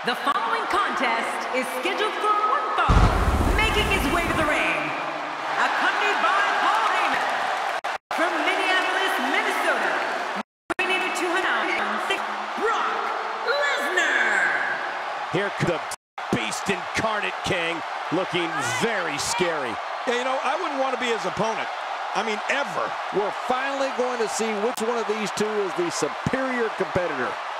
The following contest is scheduled for one fall, making his way to the ring, accompanied by Paul Heyman, from Minneapolis, Minnesota, weighing in 206, Brock Lesnar. Here comes the Beast Incarnate King, looking very scary. Yeah, you know, I wouldn't want to be his opponent. I mean, ever. We're finally going to see which one of these two is the superior competitor.